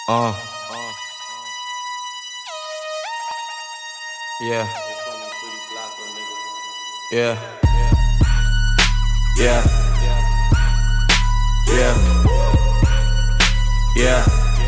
Yeah. Yeah. Yeah. Yeah. Yeah.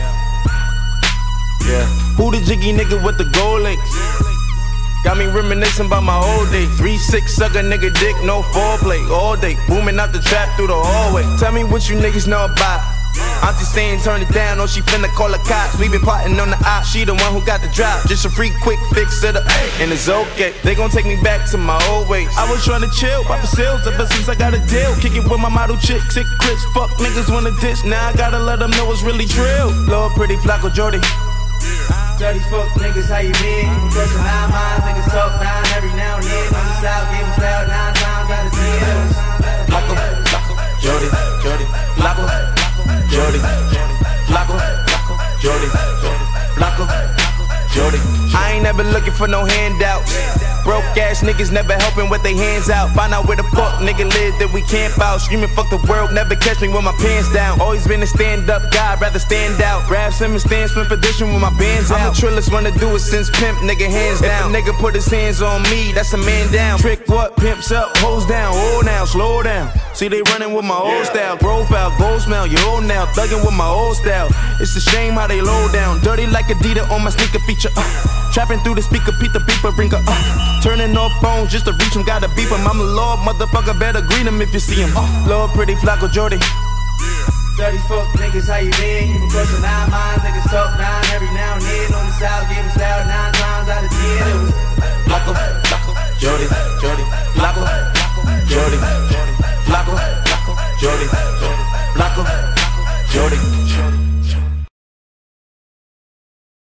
Yeah. Who the jiggy nigga with the gold links? Got me reminiscing about my old days. 3-6 suck a nigga dick, no foreplay. All day, booming out the trap through the hallway. Tell me what you niggas know about. Auntie saying turn it down, or she finna call the cops. We been plotting on the op, she the one who got the drop. Just a free quick fix to the and it's okay. They gon' take me back to my old ways. I was tryna chill, pop the sales ever since I got a deal. Kick it with my model chick, sick Chris. Fuck niggas wanna diss, now I gotta let them know it's really drill. Lord pretty Flacco Jordy. Dirty fuck niggas, how you been? Pressure 9 miles, niggas talk 9 every now and then. On the south, give us loud 9 times out of 10. Flacco, Jordy, Flacco, Jordy, Flacco, Jordy, Flacco, Jordy. I ain't never looking for no handouts. Broke ass niggas never helping with their hands out. Find out where the fuck nigga live that we camp out. Screaming fuck the world, never catch me with my pants down. Always been a stand up guy, rather stand out. Grab some and stand swim for dishing with my bands out. I'm the trillest one to do it since pimp, nigga hands down. If a nigga put his hands on me, that's a man down. Trick what, pimps up, hoes down. Oh now, slow down. See they running with my old style. Profile, gold smell, you old now. Thugging with my old style. It's a shame how they low down. Dirty like Adidas on my sneaker feature. Trapping through the speaker, Pete the beeper, bring her turning off phones just to reach him, gotta beep him. I'm a lord, motherfucker, better greet him if you see him. Lord pretty Flacco Jordy. Dirty fuck niggas, how you been? You been crushing 9 minds, niggas talk 9 every now and then. On the south, give us loud 9 times out of 10. It was Flacco, Jordy, Flacco, Jordy, Flacco, Jordy, Flacco, Jordy.